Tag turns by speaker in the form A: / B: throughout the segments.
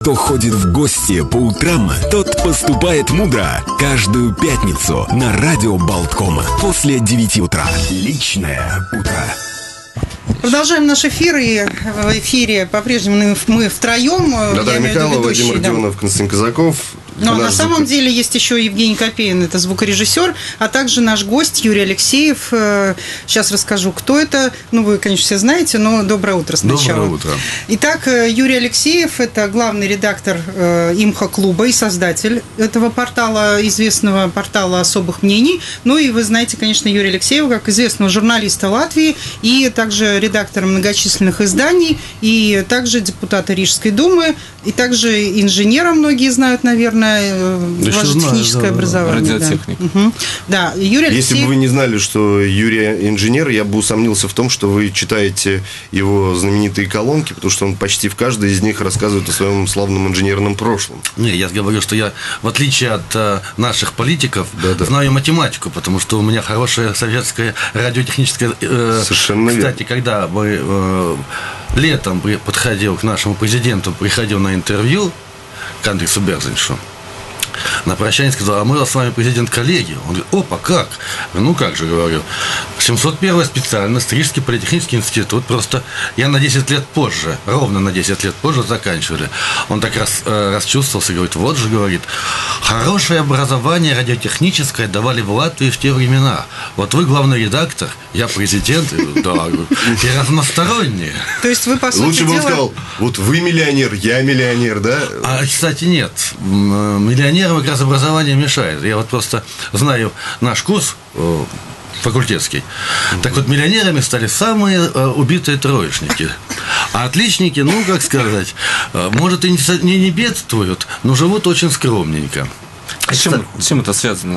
A: Кто ходит в гости по утрам, тот поступает мудро. Каждую пятницу на радио Болткома после 9 утра. Личное утро.
B: Продолжаем наш эфир, и в эфире по-прежнему мы втроем.
C: Наталья Михайлова, Владимир Дионов, Константин Казаков.
B: Но на самом деле есть еще Евгений Копейн, это звукорежиссер, а также наш гость Юрий Алексеев. Сейчас расскажу, кто это. Ну, вы, конечно, все знаете, но доброе утро сначала.
C: Доброе утро.
B: Итак, Юрий Алексеев – это главный редактор Имхо-клуба и создатель этого портала, известного портала особых мнений. Ну и вы знаете, конечно, Юрия Алексеева как известного журналиста Латвии и также редактора многочисленных изданий, и также депутата Рижской думы, и также инженера, многие знают, наверное, ваше техническое образование.
C: Радиотехник.
B: Да. Угу. Да, Юрий Алексеев...
C: Если бы вы не знали, что Юрий инженер, я бы усомнился в том, что вы читаете его знаменитые колонки, потому что он почти в каждой из них рассказывает о своем славном инженерном прошлом.
D: Не, я говорю, что я, в отличие от наших политиков, знаю математику, потому что у меня хорошая советская радиотехническая...
C: Совершенно
D: Кстати,
C: верно.
D: когда мы летом подходил к нашему президенту, приходил на интервью к Андресу Берзиншу, на прощание сказал: а мы с вами президент коллеги. Он говорит: опа, как? Ну как же, говорю, 701 специальность, Рижский политехнический институт, просто я на 10 лет позже, ровно на 10 лет позже заканчивали. Он так расчувствовался, говорит: вот же, говорит, хорошее образование радиотехническое давали в Латвии в те времена. Вот вы главный редактор, я президент, да, и разносторонние.
B: То есть вы, по сути
C: Лучше бы он
B: дела...
C: сказал: вот вы миллионер, я миллионер, да?
D: А, кстати, нет. Миллионерам как раз образование мешает. Я вот просто знаю наш курс факультетский. Так вот, миллионерами стали самые убитые троечники. А отличники, ну, как сказать, может, и не бедствуют, но живут очень скромненько.
E: А с чем это связано?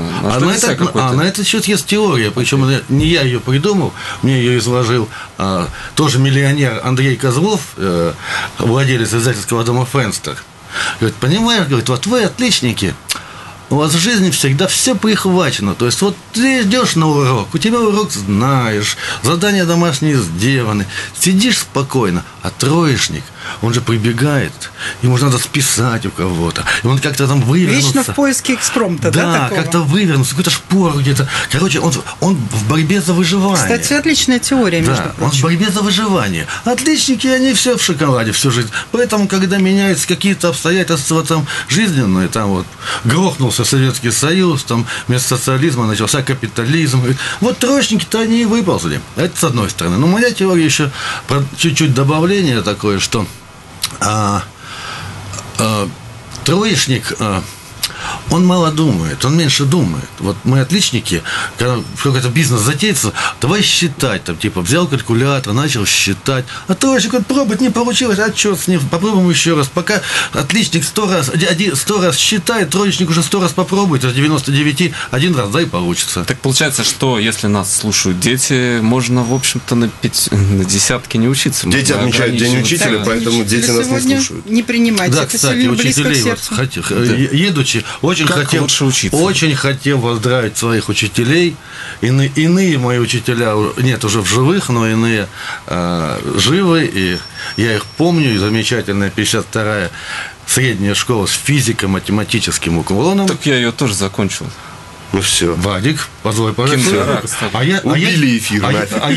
D: На этот счет есть теория, причем не я ее придумал, мне ее изложил тоже миллионер Андрей Козлов, владелец издательского дома «Фенстер». Говорит: понимаешь, говорит, вот вы отличники, у вас в жизни всегда все прихвачено. То есть вот ты идешь на урок, у тебя урок знаешь, задания домашние сделаны, сидишь спокойно, а троечник, он же прибегает, ему же надо списать у кого-то, и он как-то там вывернуться.
B: Вечно в поиске экспромта, да,
D: Да,
B: такого?
D: как-то вывернуться, какой-то шпор где-то. Короче, он в борьбе за выживание.
B: Кстати, отличная теория, между
D: Да,
B: прочим.
D: он в борьбе за выживание. Отличники, они все в шоколаде всю жизнь. Поэтому, когда меняются какие-то обстоятельства там жизненные, там вот грохнулся Советский Союз, там вместо социализма начался капитализм. Вот троечники-то они и выползли. Это с одной стороны. Но моя теория еще про чуть-чуть добавление такое, что троечник, он мало думает, он меньше думает. Вот мы отличники, когда какой-то бизнес затеется, давай считать, там, типа, взял калькулятор, начал считать, а троечник, вот пробовать не получилось, а что с ним, попробуем еще раз. Пока отличник 100 раз считает, троечник уже 100 раз попробует, из 99 один раз, да, и получится.
E: Так получается, что если нас слушают дети, можно, в общем-то, на десятки не учиться.
C: Дети отмечают День учителя, поэтому дети нас не слушают.
B: Не принимайте,
D: Да,
B: это
D: кстати,
B: сильно близко к
D: учителей,
B: сердцу.
D: едучи, очень хотел поздравить своих учителей. Иные мои учителя, нет уже в живых, но иные живы, и я их помню, и замечательная 52-я средняя школа с физико-математическим уклоном.
E: Так я ее тоже закончил.
C: Ну все.
D: Вадик, позволь, пожалуйста.
C: Убили эфир.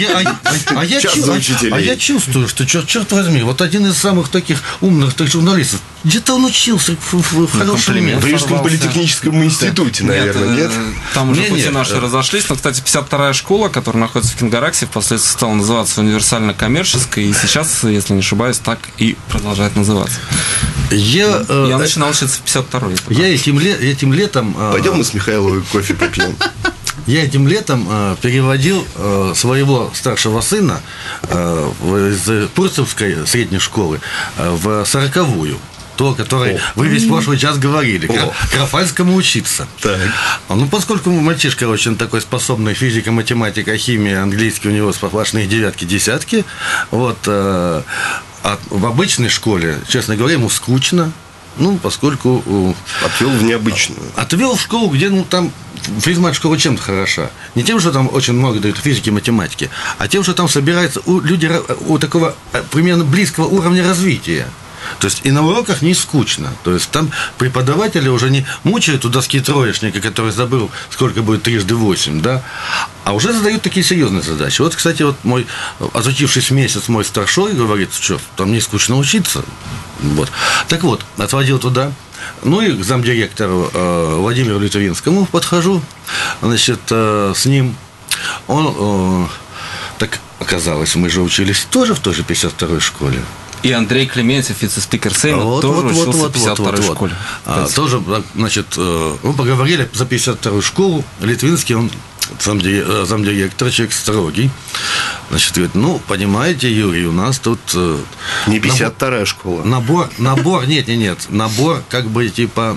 D: Я чувствую, что, черт возьми, вот один из самых таких умных журналистов, где-то он учился в хорошем месте.
C: В Рижском политехническом институте, наверное, нет?
E: Там уже пути
D: Нет.
E: наши разошлись. Но, кстати, 52-я школа, которая находится в Кингараксе, впоследствии стала называться универсально-коммерческой, и сейчас, если не ошибаюсь, так и продолжает называться. Я начинал учиться в 52-й.
D: Я этим летом...
C: Пойдем мы с Михайловой кофе попьем.
D: Я этим летом переводил своего старшего сына из Пурцевской средней школы в 40-ю. То, о которой вы весь прошлый час говорили, к Рафальскому учиться.
C: Так.
D: Ну, поскольку мальчишка очень такой способный, физика, математика, химия, английский у него сплошные девятки, десятки, вот, а в обычной школе, честно говоря, ему скучно. Ну, поскольку...
C: Отвел в необычную.
D: Отвел в школу, где, ну, там физмат-школа чем-то хороша. Не тем, что там очень много дают физики и математики, а тем, что там собираются люди у такого примерно близкого уровня развития. То есть и на уроках не скучно. То есть там преподаватели уже не мучают у доски троечника, который забыл, сколько будет 3 × 8, да, а уже задают такие серьезные задачи. Вот, кстати, вот мой, отучившись месяц, мой старшой говорит, что там не скучно учиться. Вот. Так вот, отводил туда. Ну и к замдиректору Владимиру Литвинскому подхожу, значит, с ним. Он, так оказалось, мы же учились тоже в той же 52-й школе.
E: И Андрей Клементьев, вице-спикер Сейма, тоже учился в 52-й школе.
D: Тоже, значит, мы поговорили за 52-ю школу. Литвинский, он замдиректор, человек строгий. Значит, говорит, ну, понимаете, Юрий, у нас тут...
C: Не 52-я школа.
D: Набор, нет. Набор, как бы, типа,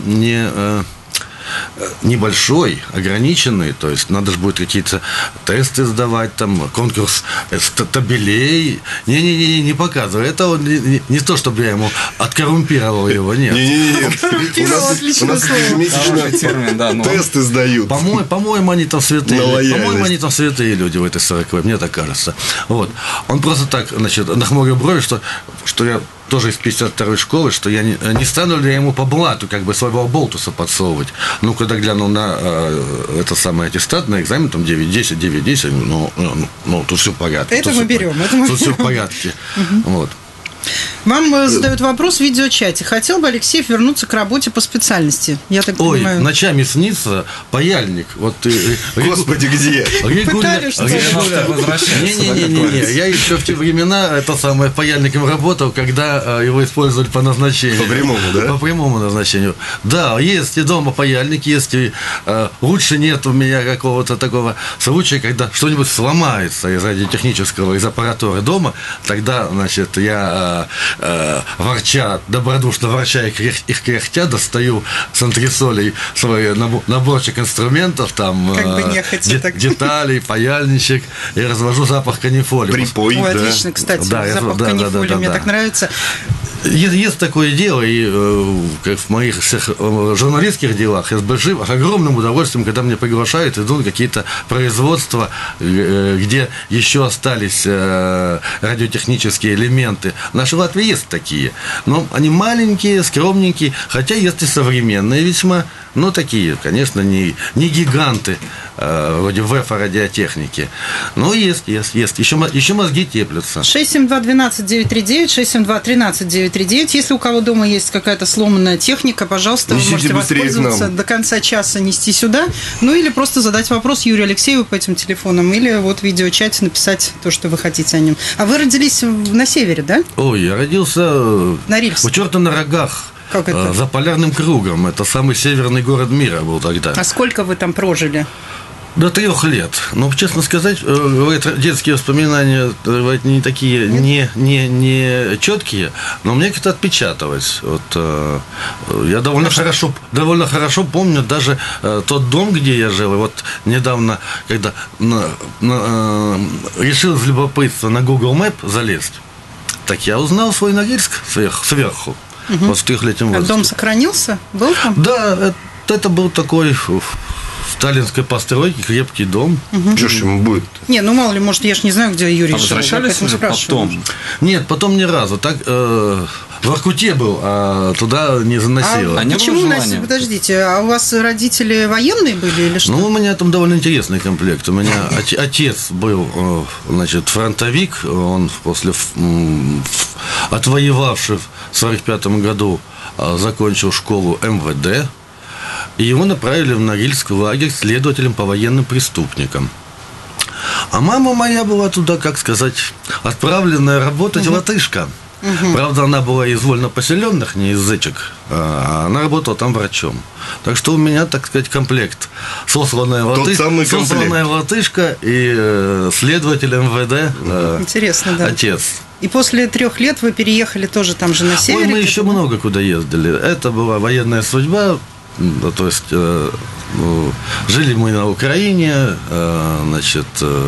D: небольшой, ограниченный, то есть надо же будет какие-то тесты сдавать, там, конкурс табелей. Не показывай. Это он не то, чтобы я ему откоррумпировал его, нет.
C: У нас ежемесячно тесты сдают.
D: По-моему, они там святые. По-моему, они там святые люди в этой 40-й, мне так кажется. Вот. Он просто так, значит, нахмурил брови, что я тоже из 52-й школы, что я не стану ли я ему по блату как бы своего болтуса подсовывать. Ну, когда глянул на это самое аттестат, на экзамен, там 9-10, 9-10, ну, тут все в порядке.
B: Это мы берем.
D: Тут все в порядке. Вот.
B: Вам задают вопрос в видеочате. Хотел бы Алексеев вернуться к работе по специальности? Я так понимаю.
D: Ой, ночами снится паяльник. Вот,
C: Господи, где?
D: Не-не-не. Я еще в те времена паяльником работал, когда его использовали по назначению.
C: По прямому, да?
D: По прямому назначению. Да, есть и дома паяльник, есть и лучше нет у меня какого-то такого случая, когда что-нибудь сломается из радиотехнического, из аппаратуры дома, тогда, значит, я добродушно ворча и кряхтя, достаю с антресолей свой наборчик инструментов, там деталей, паяльничек, и развожу запах канифоли.
C: Припой,
B: да. Отлично, кстати, запах канифоли, мне так нравится.
D: Есть такое дело, и как в моих всех журналистских делах, я с огромным удовольствием, когда меня приглашают, иду на какие-то производства, где еще остались радиотехнические элементы. В нашей Латвии есть такие, но они маленькие, скромненькие, хотя есть и современные весьма, но такие, конечно, не гиганты, вроде ВЭФа радиотехники. Но есть. Еще мозги теплятся.
B: 672-12-939, 672-13-939. Если у кого дома есть какая-то сломанная техника, пожалуйста, вы можете воспользоваться до конца часа, нести сюда. Ну, или просто задать вопрос Юрию Алексееву по этим телефонам, или вот в видеочате написать то, что вы хотите о нем. А вы родились на севере, да?
D: Ой, я родился у черта на рогах.
B: Как это?
D: За полярным кругом. Это самый северный город мира был тогда.
B: А сколько вы там прожили?
D: До 3 лет. Но, честно сказать, детские воспоминания не такие, не четкие, но мне как-то отпечаталось. Вот, я довольно хорошо помню даже тот дом, где я жил. И вот недавно, когда решил из любопытства на Google Map залезть, так я узнал свой Норильск сверху. Вот в 3-летнем возрасте.
B: А дом сохранился? Был там?
D: Да, это был такой сталинской постройки, крепкий дом.
C: Что ж ему будет?
B: Не, ну мало ли, может, я ж не знаю, где Юрий жил.
E: Возвращались уже потом?
D: Нет, потом ни разу. Так в Воркуте был, а туда не заносило.
B: Почему, подождите, а у вас родители военные были или что?
D: Ну, у меня там довольно интересный комплект. У меня отец был, значит, фронтовик, он после отвоевавший в 1945 году закончил школу МВД, и его направили в Норильск лагерь следователем по военным преступникам. А мама моя была туда, как сказать, отправленная работать латышка. Правда, она была из вольнопоселенных, не из зычек, а она работала там врачом. Так что у меня, так сказать, комплект. Сосланная латышка и следователь МВД.
B: Интересно, да.
D: Отец.
B: И после 3 лет вы переехали тоже там же на север?
D: Мы еще много куда ездили. Это была военная судьба. То есть жили мы на Украине, значит,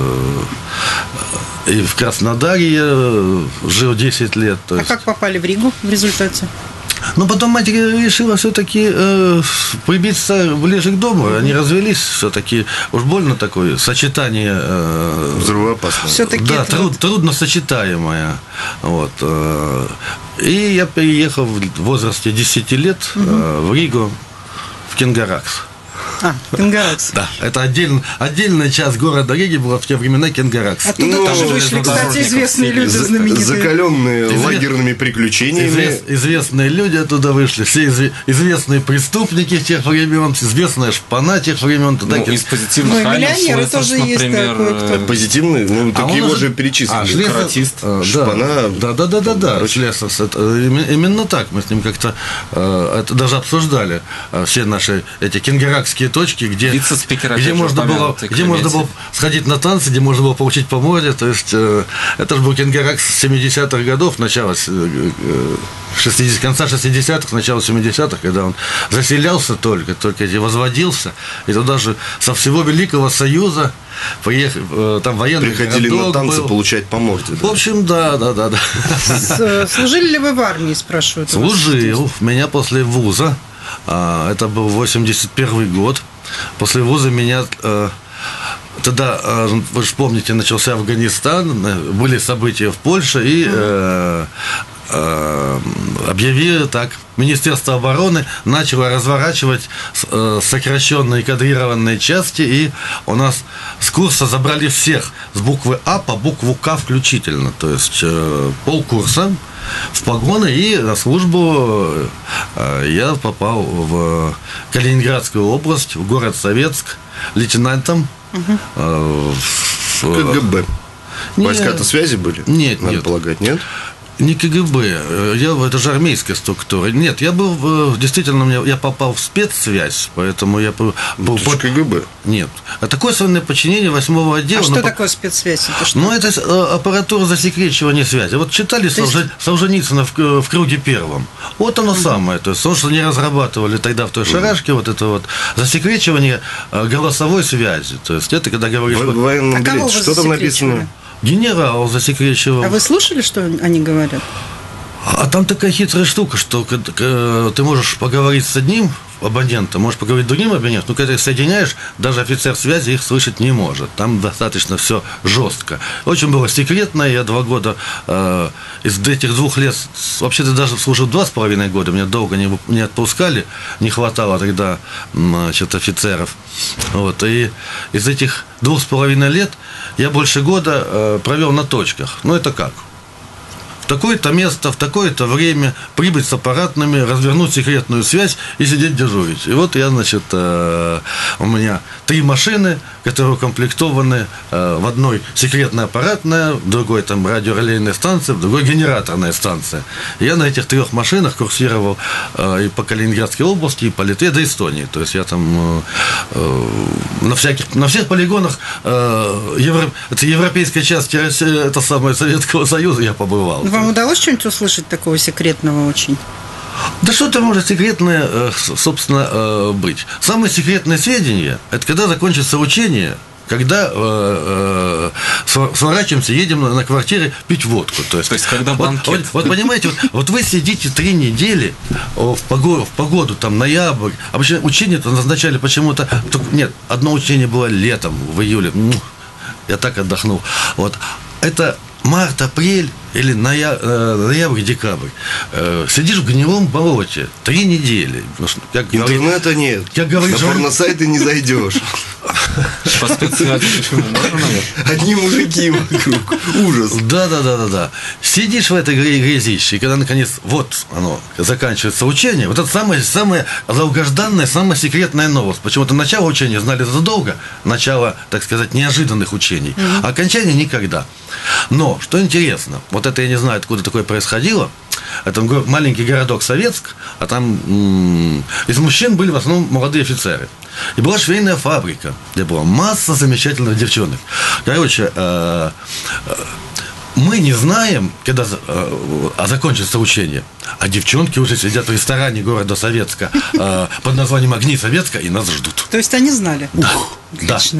D: и в Краснодаре я жил 10 лет.
B: А как попали в Ригу в результате?
D: Но потом мать решила все-таки прибиться ближе к дому. Они развелись все-таки. Уж больно такое сочетание...
C: Взрывоопасное.
B: Все-таки
D: да, трудно сочетаемое. Вот. И я переехал в возрасте 10 лет в Ригу, в Кенгаракс.
B: Кенгаракс.
D: Да, это отдельная часть города Риги была в те времена Кенгаракс.
B: Оттуда тоже вышли, кстати, известные люди знаменитые.
C: Закаленные лагерными приключениями.
D: Известные люди оттуда вышли, все известные преступники тех времен, известная шпана тех времен.
E: Из позитивных
B: миллионеры тоже есть такой.
C: Позитивные? Ну, так его же перечислили.
E: Каратист,
C: шпана.
D: Да. Шлесов. Именно так. Мы с ним как-то это даже обсуждали. Все наши эти кенгаракские точки, где можно было сходить на танцы, где можно было получить по морде. То есть это же был Кенгаракс 70-х годов, начало 60, конца 60-х, начало 70-х, когда он заселялся только возводился, и туда же со всего Великого Союза приехали, там военные
C: приходили на танцы был. Получать по морде.
D: В общем, да.
B: Служили ли вы в армии, спрашивают?
D: Служил. Меня после вуза, это был 81 год, после вуза меня... Тогда, вы же помните, начался Афганистан, были события в Польше, и объявили так, Министерство обороны начало разворачивать сокращенные кадрированные части, и у нас с курса забрали всех с буквы А по букву К включительно, то есть полкурса в погоны, и на службу я попал в Калининградскую область, в город Советск, лейтенантом.
C: В КГБ. Войска-то связи были?
D: Нет,
C: надо полагать, нет?
D: Не КГБ, это же армейская структура. Нет, я был, действительно, я попал в спецсвязь, поэтому я был
C: под КГБ.
D: Нет, а такое военное подчинение 8-го отдела.
B: А что такое спецсвязь? Это что?
D: Ну, это аппаратура засекречивания связи. Вот читали Солженицына в круге первом. Вот оно самое. То есть, что они разрабатывали тогда в той шарашке, вот это вот засекречивание голосовой связи. То есть, это когда говоришь...
C: Что там написано?
D: Генерал засекречивал.
B: А вы слушали, что они говорят?
D: А там такая хитрая штука, что ты можешь поговорить с одним абонентом, можешь поговорить с другим абонентом, но когда их соединяешь, даже офицер связи их слышать не может. Там достаточно все жестко. Очень было секретно. Я 2 года из этих 2 лет, вообще-то даже служил 2,5 года, меня долго не отпускали, не хватало тогда офицеров. Вот. И из этих 2,5 лет я больше года провел на точках. Ну, это как? В такое-то место, в такое-то время прибыть с аппаратными, развернуть секретную связь и сидеть дежурить. И вот я, значит, у меня 3 машины, которые укомплектованы в одной секретная аппаратная, в другой там радиорелейная станция, в другой генераторная станция. И я на этих 3 машинах курсировал и по Калининградской области, и по Литве, до Эстонии. То есть я там на всех полигонах европейской части это самое Советского Союза я побывал.
B: Вам удалось что-нибудь услышать такого секретного очень?
D: Да что-то может секретное, собственно, быть. Самые секретные сведения – это когда закончится учение, когда сворачиваемся, едем на квартиры пить водку. То есть когда банкет. Вот понимаете, вот вы сидите 3 недели в погоду, там, ноябрь. Обычно учение-то назначали почему-то... Нет, одно учение было летом, в июле. Я так отдохнул. Вот. Это март, апрель или ноябрь, декабрь. Сидишь в гнилом болоте 3 недели.
C: Интернета нет. На порносайты не зайдешь.
E: По спецсвязи почему?
C: Одни мужики вокруг. Ужас.
D: Да. Сидишь в этой грязище, и когда, наконец, вот оно, заканчивается учение, вот это самая долгожданная, самая секретная новость. Почему-то начало учения знали задолго, начало, так сказать, неожиданных учений, а окончание никогда. Но, что интересно, вот это я не знаю, откуда такое происходило. Это маленький городок Советск, а там из мужчин были в основном молодые офицеры. И была швейная фабрика, где была масса замечательных девчонок. Короче, мы не знаем, когда закончится учение, а девчонки уже сидят в ресторане города Советска под названием «Огни Советска» и нас ждут.
B: То есть они знали?
D: Да.
B: Отлично.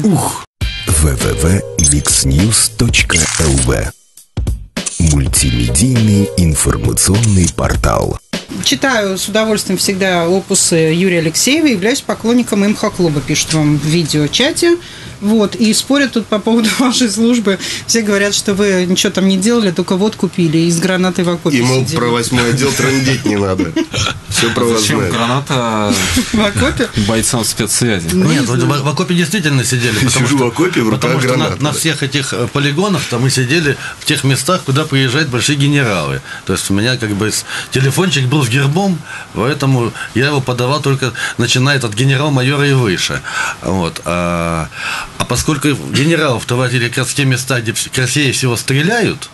A: www.mixnews.lv Мультимедийный информационный портал.
B: читаю с удовольствием всегда опусы Юрия Алексеева, являюсь поклонником имхо-клуба, пишут вам в видеочате. Вот, и спорят тут по поводу вашей службы. Все говорят, что вы ничего там не делали, только водку пили и с гранатой в окопе
C: сидели. И, мол,
B: сидели.
C: про 8-й отдел трындеть не надо. Все про вас
E: Зачем
C: знают.
E: граната
B: В окопе?
E: бойцам спецсвязи?
D: Нет, в окопе действительно сидели.
C: Сижу в окопе, в руках
D: потому что
C: граната.
D: на всех этих полигонах-то мы сидели в тех местах, куда приезжают большие генералы. То есть у меня как бы телефончик был с гербом, поэтому я его подавал только начиная от генерал-майора и выше. Вот. А поскольку генералов-то возили как раз в те места, где красивее всего стреляют,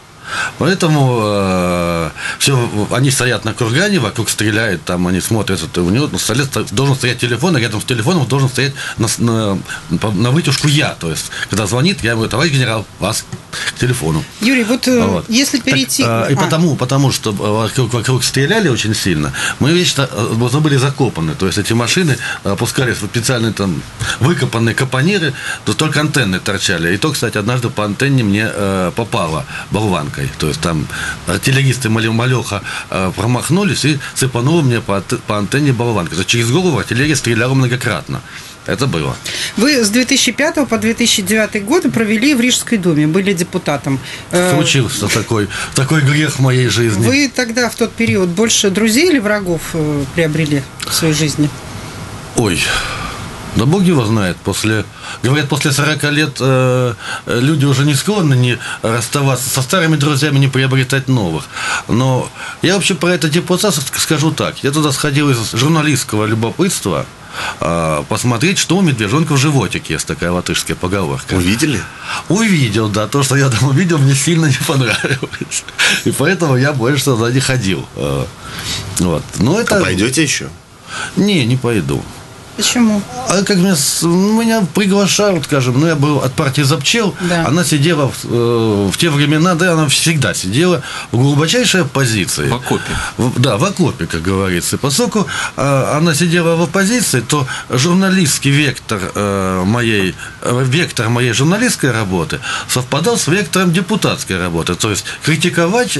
D: поэтому они стоят на кургане, вокруг стреляют, там они смотрят, это у него на столе должен стоять телефон, и рядом с телефоном должен стоять на вытяжку я. То есть, когда звонит, я говорю: товарищ генерал, вас к телефону.
B: Юрий, вот если перейти...
D: Так, и потому что вокруг стреляли очень сильно, мы вечно были закопаны. То есть эти машины опускались в специальные там выкопанные капониры, то только антенны торчали. И то, кстати, однажды по антенне мне попала болванка. То есть там артиллеристы малеха промахнулись и цепануло мне по антенне болванкой. Через голову артиллерия стреляла многократно. Это было.
B: Вы с 2005 по 2009 годы провели в Рижской думе, были депутатом.
D: Случился такой грех в моей жизни.
B: Вы тогда в тот период больше друзей или врагов приобрели в своей жизни?
D: Ой, да бог его знает. Говорят, после 40 лет люди уже не склонны не расставаться со старыми друзьями, не приобретать новых. Но я вообще про это депутатство скажу так. Я туда сходил из журналистского любопытства посмотреть, что у медвежонка в животике. Есть такая латышская поговорка.
C: Увидели?
D: Увидел, да. То, что я там увидел, мне сильно не понравилось. И поэтому я больше туда не ходил. Вот. Но это...
C: А пойдете еще?
D: Не пойду.
B: Почему?
D: А как меня приглашают, скажем, я был от партии Запчел,
B: да.
D: Она сидела в те времена, да, она всегда сидела в глубочайшей оппозиции.
E: В окопе.
D: В окопе, как говорится. И поскольку она сидела в оппозиции, то журналистский вектор моей журналистской работы совпадал с вектором депутатской работы. То есть критиковать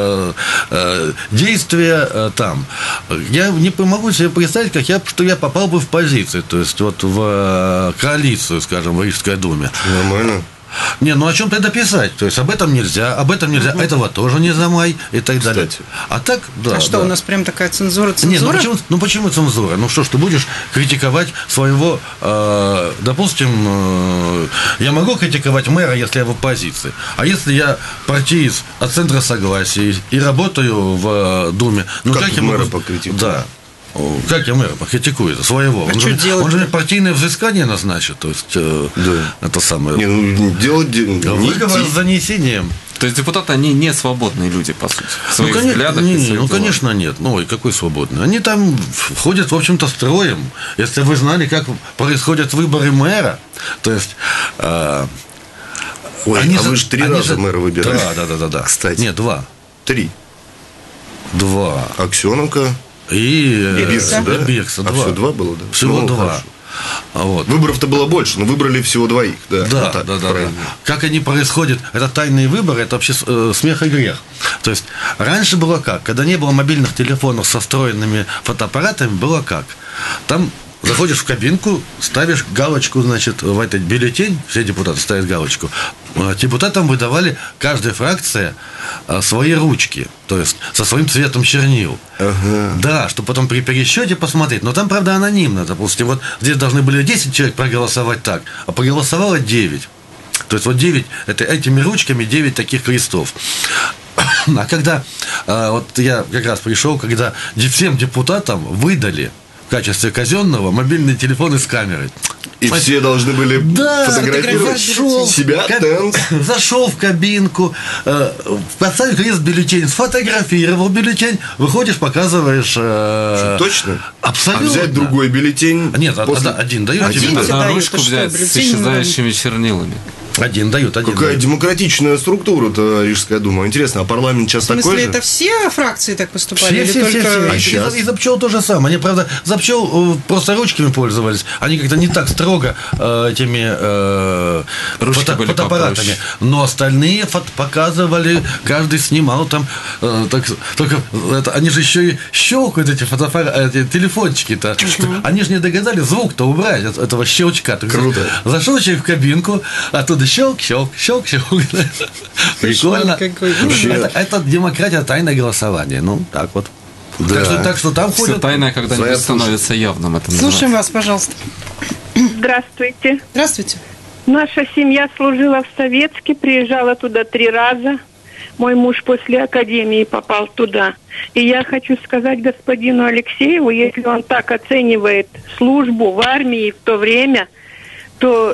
D: действия там. Я не могу себе представить, что я попал бы в позицию. То есть вот в коалицию, скажем, в Рижской думе.
C: Нормально.
D: О чем тогда писать? То есть об этом нельзя, этого тоже не замай и так далее. А так, да.
B: А что, у нас прям такая цензура?
D: Нет, почему цензура? Что ж, ты будешь критиковать своего, допустим, я могу критиковать мэра, если я в оппозиции. А если я партиец от Центра Согласия и работаю в Думе,
C: как я мэра покритикую?
D: Да. Как я мэра покритикую своего? Он же партийное взыскание назначит. То есть, это самое. Выговор с занесением.
E: То есть депутаты, они не свободные люди, по сути.
D: Конечно, нет. Какой свободный? Они там ходят, в общем-то, строем. Если вы знали, как происходят выборы мэра, то есть...
C: вы же 3 раза мэра выбирали.
D: Да.
C: Кстати.
D: Нет, 2.
C: 3.
D: 2.
C: Аксененко.
D: И
C: Биркса, да?
D: Биркса, 2.
C: Всего 2 было, да?
D: Всего 2. Вот.
C: Выборов-то было больше, но выбрали всего 2.
D: Да. Как они происходят, это тайные выборы, это вообще смех и грех. То есть раньше было как? Когда не было мобильных телефонов со встроенными фотоаппаратами, было как? Там заходишь в кабинку, ставишь галочку, значит, в этот бюллетень, все депутаты ставят галочку. Депутатам выдавали каждая фракция свои ручки, то есть со своим цветом чернил.
C: Ага.
D: Да, чтобы потом при пересчете посмотреть. Но там, правда, анонимно. Допустим, вот здесь должны были 10 человек проголосовать так, а проголосовало 9. То есть вот 9, это этими ручками 9 таких крестов. А когда вот я как раз пришел, когда всем депутатам выдали в качестве казенного мобильные телефоны с камерой.
C: И все должны были фотографировать себя.
D: Зашел в кабинку, поставил крест бюллетень, сфотографировал бюллетень, выходишь, показываешь.
C: Точно?
D: Абсолютно.
C: А взять другой бюллетень?
D: Нет, один дают.
E: Ручку взять с исчезающими чернилами.
D: Один дают.
C: Какая демократичная структура-то Рижская дума. Интересно, а парламент сейчас такой же?
B: В смысле, это все фракции так поступали?
D: Все.
C: А сейчас?
D: И за пчел то же самое. Они, правда, за пчел просто ручками пользовались. Они как-то не так строго этими фотоаппаратами. Но остальные показывали, каждый снимал там. Только они же еще и щелкают эти телефончики-то. Они же не догадались звук-то убрать от этого щелчка.
C: Круто.
D: Зашел человек в кабинку, оттуда щелк. Прикольно. Это демократия, тайное голосование. Ну, так вот.
C: Да.
D: Так что там ходят.
E: Все тайное когда-нибудь становится явным. Это
B: слушаем вас, пожалуйста.
F: Здравствуйте.
B: Здравствуйте.
F: Наша семья служила в Советске, приезжала туда 3 раза. Мой муж после академии попал туда. И я хочу сказать господину Алексееву, если он так оценивает службу в армии в то время, то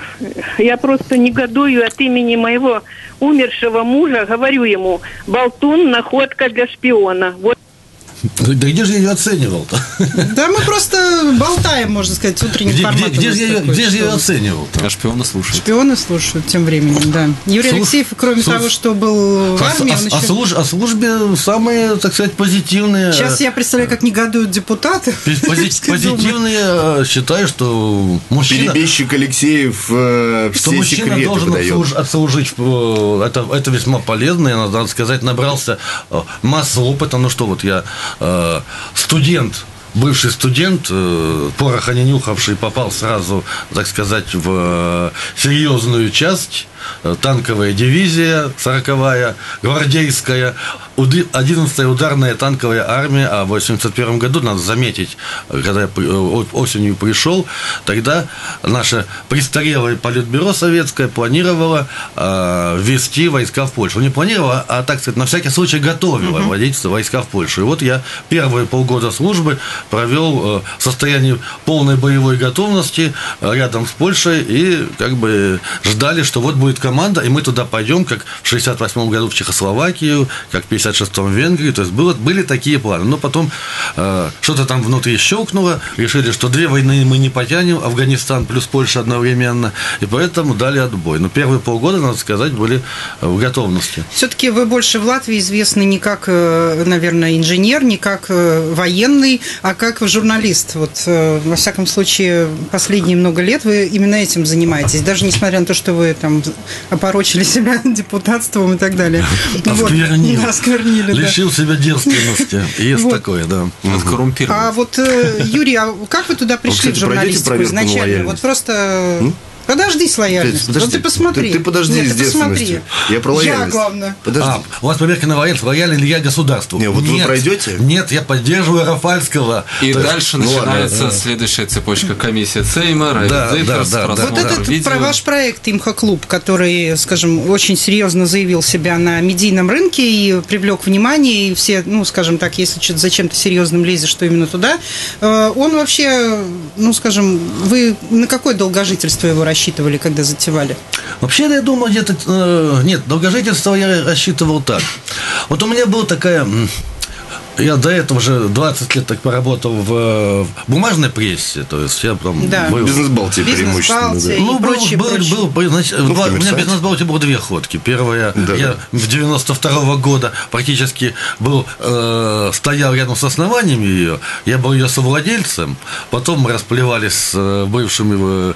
F: я просто негодую от имени моего умершего мужа, говорю ему: болтун, находка для шпиона. Вот.
D: Да где же я ее оценивал-то?
B: Да мы просто болтаем, можно сказать, утренним форматом.
D: Где же я ее оценивал-то?
E: А шпионы слушают.
B: Шпионы слушают тем временем, да. Юрий Алексеев, кроме того, что был в армии, он еще...
D: О службе самые, так сказать, позитивные...
B: Сейчас я представляю, как негодуют депутаты.
D: Позитивные считаю, что мужчина...
C: Перебежчик Алексеев все секреты выдает.
D: Что мужчина должен отслужить. Это весьма полезно. Я, надо сказать, набрался массу опыта. Ну что, вот я... студент, бывший студент, пороха не нюхавший, попал сразу, так сказать, в серьезную часть. Танковая дивизия, 40-я, гвардейская, 11-я ударная танковая армия. А в 1981 году, надо заметить, когда я осенью пришел, тогда наше престарелое политбюро советское планировало ввести войска в Польшу. Не планировало, а, так сказать, на всякий случай готовило вводить войска в Польшу. И вот я первые полгода службы провел в состоянии полной боевой готовности рядом с Польшей, и как бы ждали, что вот будет команда, и мы туда пойдем, как в 1968 году в Чехословакию, как в 1956 в Венгрию. То есть были такие планы. Но потом что-то там внутри щелкнуло, решили, что 2 войны мы не потянем, Афганистан плюс Польша одновременно, и поэтому дали отбой. Но первые полгода, надо сказать, были в готовности.
B: Все-таки вы больше в Латвии известны не как, наверное, инженер, не как военный, а как журналист. Вот, во всяком случае, последние много лет вы именно этим занимаетесь, даже несмотря на то, что вы там опорочили себя депутатством и так далее.
D: Осквернили. Лишил себя девственности. Есть такое, да.
B: А вот, Юрий, а как вы туда пришли в журналистику изначально? Вот просто... Подожди с лояльностью.
C: Подожди,
B: ты посмотри.
C: Ты подожди с девственностью. Я про лояльность.
B: Я, главное.
C: Подожди.
D: У вас проверка на лояльность. Лоялен ли я государству?
C: Нет, вот вы пройдете?
D: Нет, я поддерживаю Рафальского.
E: И дальше начинается следующая цепочка. Комиссия Сейма,
B: Вот этот про ваш проект «Имхо-клуб», который, скажем, очень серьезно заявил себя на медийном рынке и привлек внимание, и все, ну, скажем так, если что-то за чем-то серьезным лезешь, что именно туда, он вообще, ну, скажем, вы на какое долгожительство его рассчитывали, когда затевали?
D: Вообще, я думаю, где-то... Нет, долгожительство я рассчитывал так. Вот у меня была такая... Я до этого уже 20 лет так поработал в бумажной прессе, то есть я там был...
C: Бизнес-Балтия преимущественно.
B: Ну,
D: значит, у меня в Бизнес-Балтии было 2 ходки. Первая, я в 92-го года практически стоял рядом с основанием ее, я был ее совладельцем, потом мы расплевались с бывшим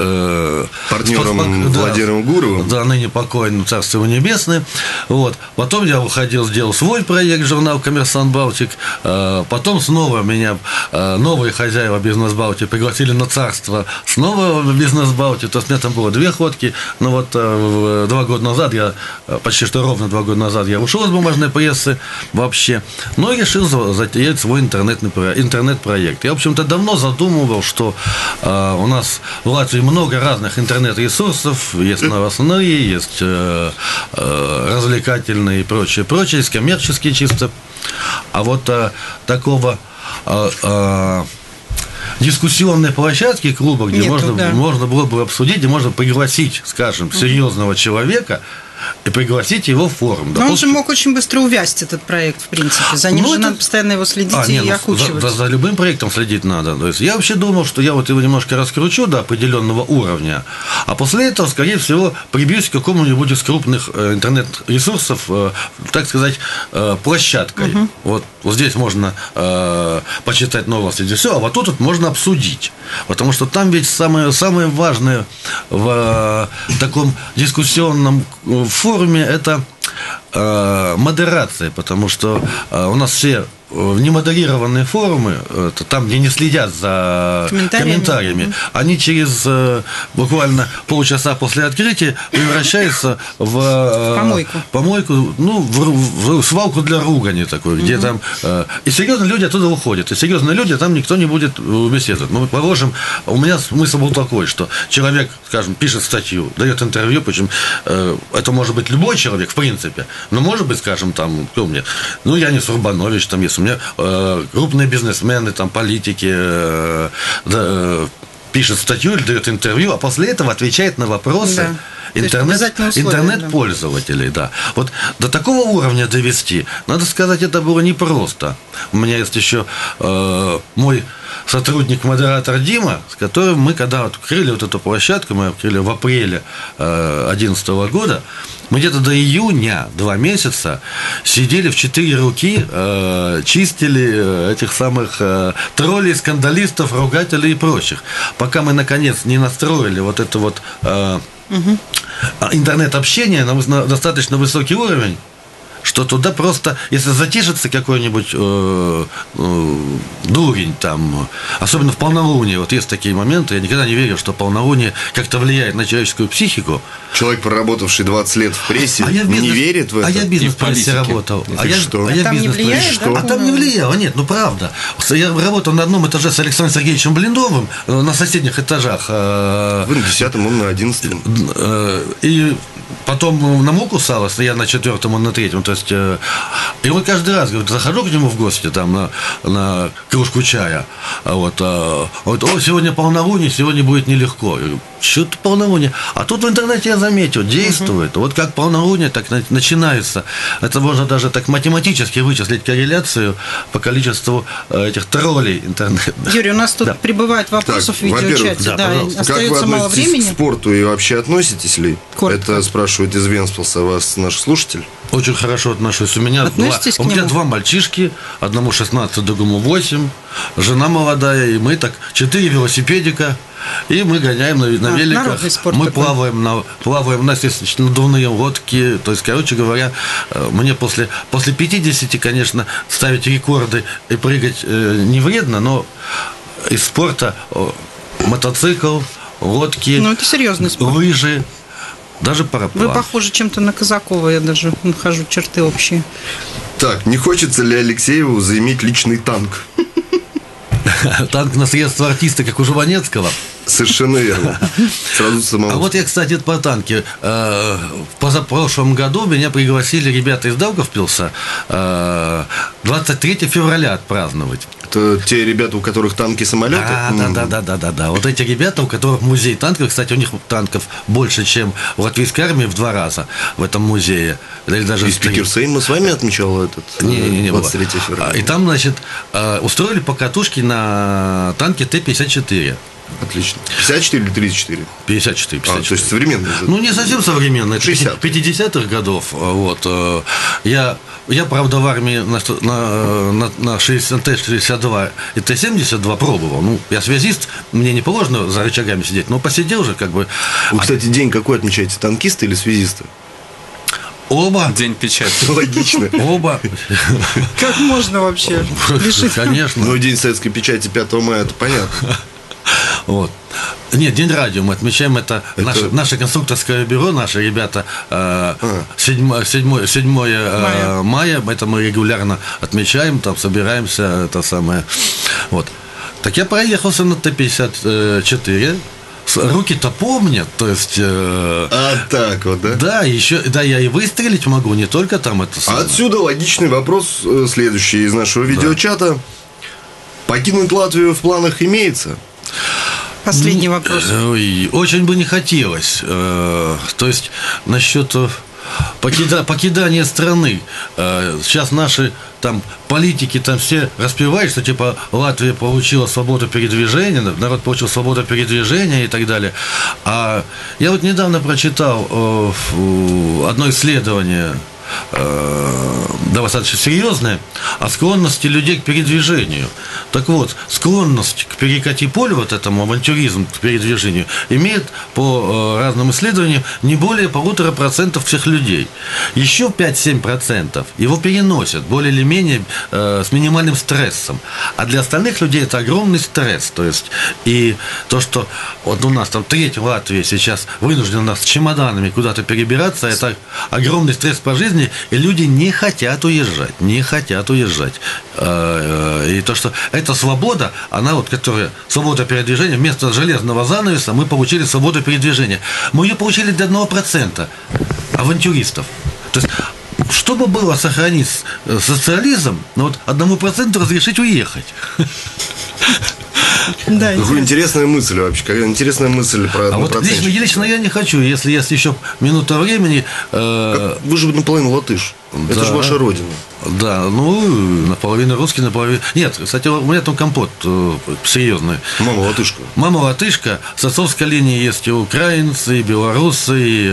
C: партнером Владимиром Гуровым.
D: Да, ныне покойным, царство его небесное. Вот. Потом я уходил, сделал свой проект, журнал «Коммерсант Балтик». Потом снова меня новые хозяева Бизнес-Балтии пригласили на царство снова в Бизнес-Балтию. То есть у меня там было 2 ходки. Но вот 2 года назад, почти что ровно 2 года назад я ушел из бумажной прессы вообще. Но и решил затеять свой интернет-проект. Я, в общем-то, давно задумывал, что у нас в Латвии много разных интернет-ресурсов. Есть новостные, есть развлекательные и прочее. Есть коммерческие чисто. А вот такого дискуссионной площадки клуба, где можно было бы обсудить, где можно пригласить, скажем, серьезного человека, и пригласить его в форум.
B: Но он же мог очень быстро увязать этот проект, в принципе. За ним же надо постоянно его следить и окучивать.
D: За любым проектом следить надо. То есть я вообще думал, что я вот его немножко раскручу до определенного уровня, а после этого, скорее всего, прибьюсь к какому-нибудь из крупных интернет-ресурсов, так сказать, площадкой. Вот здесь можно почитать новости, здесь все, а вот тут можно обсудить. Потому что там ведь самое важное в таком дискуссионном форуме – это модерация, потому что у нас все немодерированные форумы, там, где не следят за комментариями, они через буквально полчаса после открытия превращаются в помойку, ну, в свалку для ругани такой, где там... И серьезные люди оттуда уходят, и серьезные люди, там никто не будет беседовать. Мы положим, у меня смысл был такой, что человек, скажем, пишет статью, дает интервью, причем это может быть любой человек, в принципе, но может быть, скажем, там, кто мне, ну, Янис Урбанович, там есть, у меня крупные бизнесмены, там, политики пишет статью или дает интервью, а после этого отвечает на вопросы интернет-пользователей. Да. Вот до такого уровня довести, надо сказать, это было непросто. У меня есть еще мой сотрудник-модератор Дима, с которым мы, когда открыли вот эту площадку, мы открыли в апреле 2011 года, мы где-то до июня, 2 месяца, сидели в 4 руки, чистили этих самых троллей, скандалистов, ругателей и прочих. Пока мы, наконец, не настроили вот это вот интернет-общение на достаточно высокий уровень, что туда просто, если затишится какой-нибудь дурень там, особенно в полнолуние, вот есть такие моменты, я никогда не верил, что полнолуние как-то влияет на человеческую психику.
C: Человек, проработавший 20 лет в прессе, не верит в это.
D: А я в бизнес-прессе работал.
B: Там не влияет, да?
D: А там не влияло, нет, ну правда. Я работал на одном этаже с Александром Сергеевичем Блиновым, на соседних этажах.
C: Вы на 10-м, он на 11-м.
D: И потом на муку сало, я на 4-м, он на 3-м. То есть, и он каждый раз говорит, захожу к нему в гости там, на кружку чая. Вот, он говорит, о, сегодня полнолуние, сегодня будет нелегко. Я говорю, что-то полнолуние. А тут в интернете я заметил, действует. Вот как полнолуние, так начинается. Это можно даже так математически вычислить корреляцию по количеству этих троллей интернета.
B: Юрий, у нас тут прибывает вопросов в видеочате.
C: Остается мало времени. Как вы к спорту и вообще относитесь ли? Коротко. Это спрашивает из Венспилса вас наш слушатель.
D: Очень хорошо отношусь. У меня 2 мальчишки, одному 16, другому 8, жена молодая, и мы так 4 велосипедика, и мы гоняем на великах, мы плаваем, у нас есть надувные лодки, то есть, короче говоря, мне после 50, конечно, ставить рекорды и прыгать не вредно, но из спорта мотоцикл, лодки,
B: это серьезный спорт.
D: Лыжи, даже параплав.
B: Вы похожи чем-то на Казакова, я даже нахожу черты общие.
C: Так, не хочется ли Алексееву заиметь личный танк?
D: Танк на средства артиста, как у Жванецкого.
C: Совершенно верно. Сразу самого.
D: А вот я, кстати, по танке. В позапрошлом году меня пригласили ребята из Даугавпилса 23 февраля отпраздновать.
C: Это те ребята, у которых танки, самолеты?
D: Да. Вот эти ребята, у которых музей танков, кстати, у них танков больше, чем в латвийской армии в 2 раза в этом музее.
C: Или даже спикер Сейма с вами отмечал этот 23 февраля.
D: И там, значит, устроили покатушки на танке Т-54.
C: Отлично. 54 или 34?
D: 54.
C: То есть современный.
D: Ну, не совсем современный.
C: 60.
D: 50-х годов. Вот. Я, правда, в армии на Т-62 и Т-72 пробовал. Ну, я связист, мне не положено за рычагами сидеть, но посидел же как бы.
C: Вы, кстати, день какой отмечаете? Танкисты или связисты?
D: Оба.
E: День печати.
C: Логично.
D: Оба.
B: Как можно вообще лишить?
D: Конечно.
C: Ну, день советской печати 5 мая, это понятно.
D: Вот. Нет, День радио мы отмечаем, это... Наше конструкторское бюро, наши ребята 7 мая, это мы регулярно отмечаем, там собираемся, это самое. Вот. Так я проехался на Т-54. Руки-то помнят, то есть...
C: так вот, да?
D: Да, еще, да, я и выстрелить могу, не только там это самое.
C: Отсюда логичный вопрос, следующий из нашего видеочата. Покинуть Латвию в планах имеется?
B: Последний вопрос.
D: Очень бы не хотелось. То есть, насчет покидание страны. Сейчас наши там политики там все распевают, что типа Латвия получила свободу передвижения, народ получил свободу передвижения и так далее. А я вот недавно прочитал одно исследование, достаточно серьезное, о склонности людей к передвижению. Так вот, склонность к перекати полю, вот этому авантюризму к передвижению, имеет по разным исследованиям не более 1,5% всех людей. Еще 5-7% его переносят более или менее с минимальным стрессом. А для остальных людей это огромный стресс. То есть, и то, что вот у нас там треть Латвии сейчас вынуждена с чемоданами куда-то перебираться, это огромный стресс по жизни, и люди не хотят уезжать, не хотят уезжать. И то, что эта свобода, она вот, которая, свобода передвижения, вместо железного занавеса мы получили свободу передвижения. Мы ее получили для 1% авантюристов. То есть, чтобы было сохранить социализм, но вот 1% разрешить уехать.
B: Да,
C: какая интересная мысль вообще, какая интересная мысль про 1%.
D: А вот лично я не хочу, если есть еще минута времени.
C: Вы же наполовину латыш.
D: Да.
C: Это же ваша родина.
D: Да, ну, наполовину русский, наполовину... Нет, кстати, у меня там компот серьезный.
C: Мама латышка.
D: Мама латышка. С отцовской линии есть и украинцы, и белорусы, и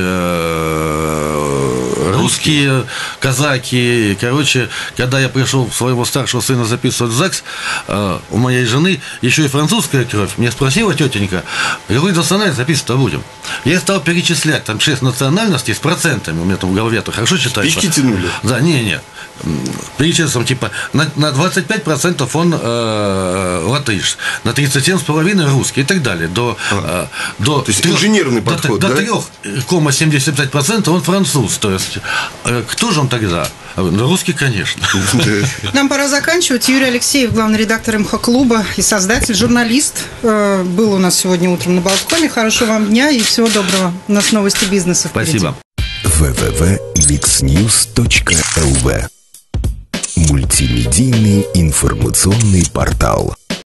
D: русские, казаки. Короче, когда я пришел своего старшего сына записывать в ЗАГС, у моей жены еще и французская кровь. Меня спросила тетенька, какой национальность записывать-то будем? Я стал перечислять, там 6 национальностей с процентами. У меня там в голове-то хорошо читается.
C: Спички тянули?
D: Да, не. Перечислим, типа, на 25% он латыш, на 37,5% русский и так далее. То
C: есть инженерный подход,
D: до 3,75% он француз. То есть, кто же он тогда? Русский, конечно.
B: Нам пора заканчивать. Юрий Алексеев, главный редактор МХ-клуба и создатель, журналист, был у нас сегодня утром на балконе. Хорошего вам дня и всего доброго. У нас новости бизнеса впереди.
D: Спасибо.
A: www.mixnews.lv. Мультимедийный информационный портал.